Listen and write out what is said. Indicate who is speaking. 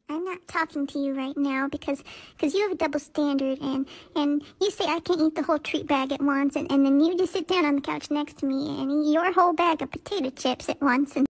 Speaker 1: I'm not talking to you right now because you have a double standard, and you say I can't eat the whole treat bag at once, and then you just sit down on the couch next to me and eat your whole bag of potato chips at once, and